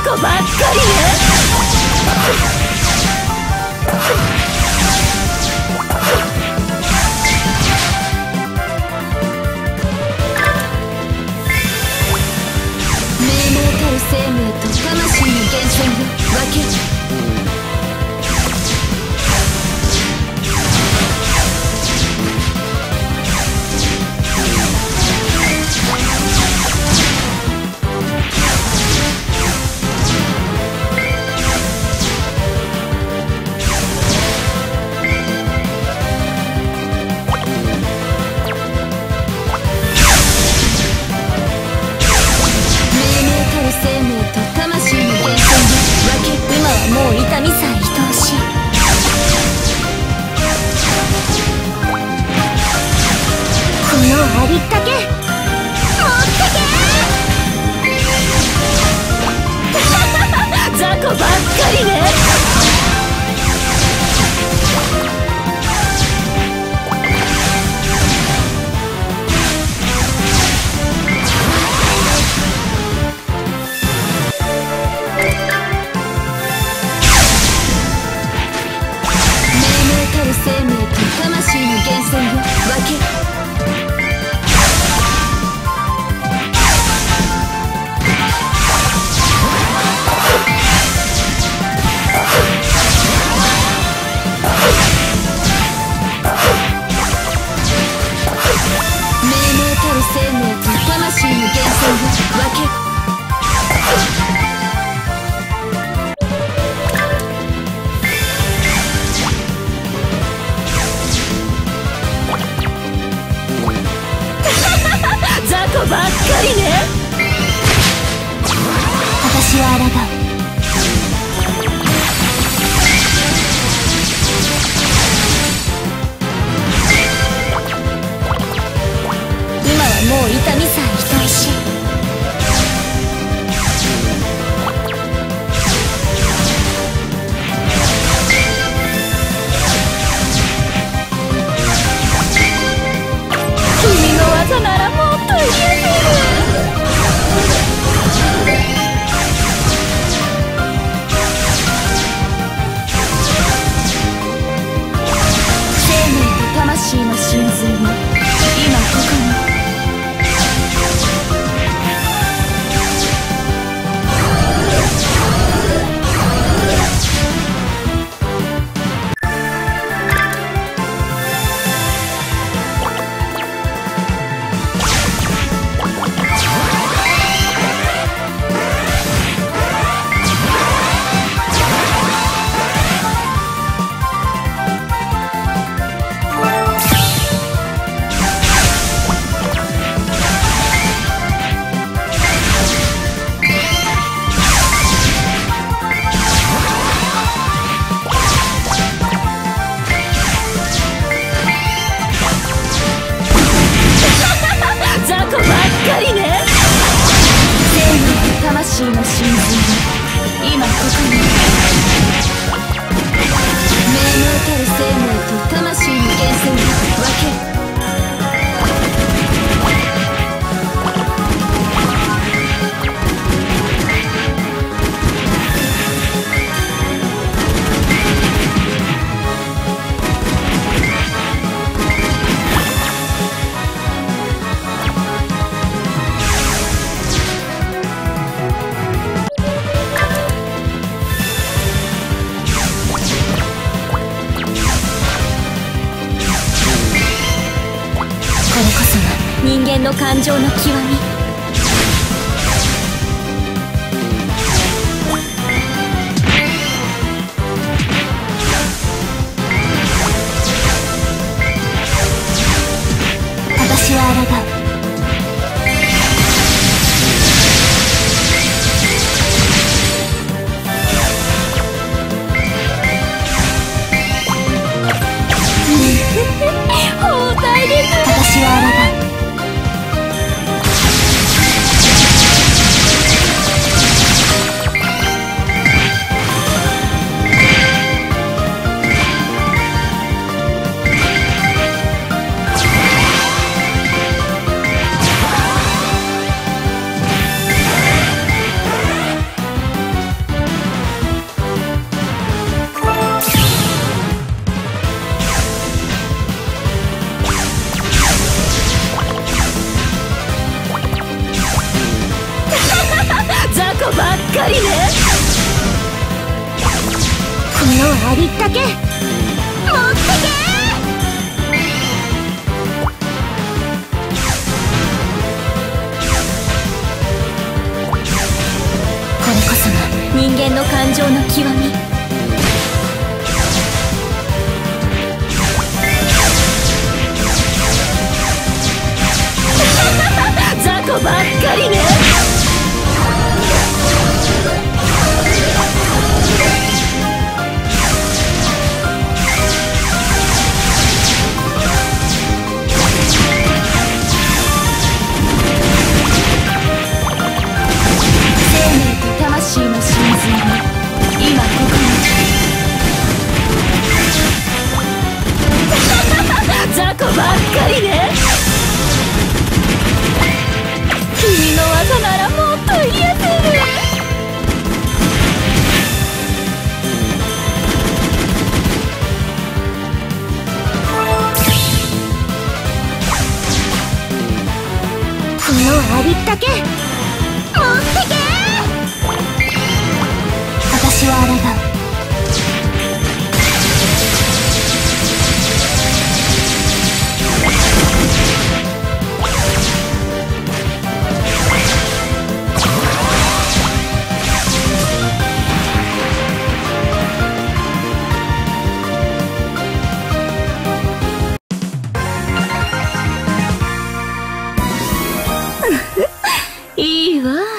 こばっかりね。命名たる生命と魂の源泉よ、分ける。もう痛みさえ愛おしい。このありったけ持ってけ雑魚ばっかりね。生命と魂の源泉よ、分ける。命名たる生命と魂の源泉よ、分ける。ばっかりね。私は抗う。今はもう痛みさえ愛おしい。君の技ならもっと言えてる。生命と魂の真髄を今ここに。魂の真髄を今ここに。命名たる生命と魂の源泉を分ける。これこそが人間の感情の極み。私は抗う。包帯です。私は抗う。 かりね。このありったけ持ってけ。これこそが人間の感情の極み。雑魚ばっかりね。生命と魂の真髄が今ここに。雑魚ばっかりね。君の技ならもっと癒せる。このありったけ持ってけ。私はあれがいいわ。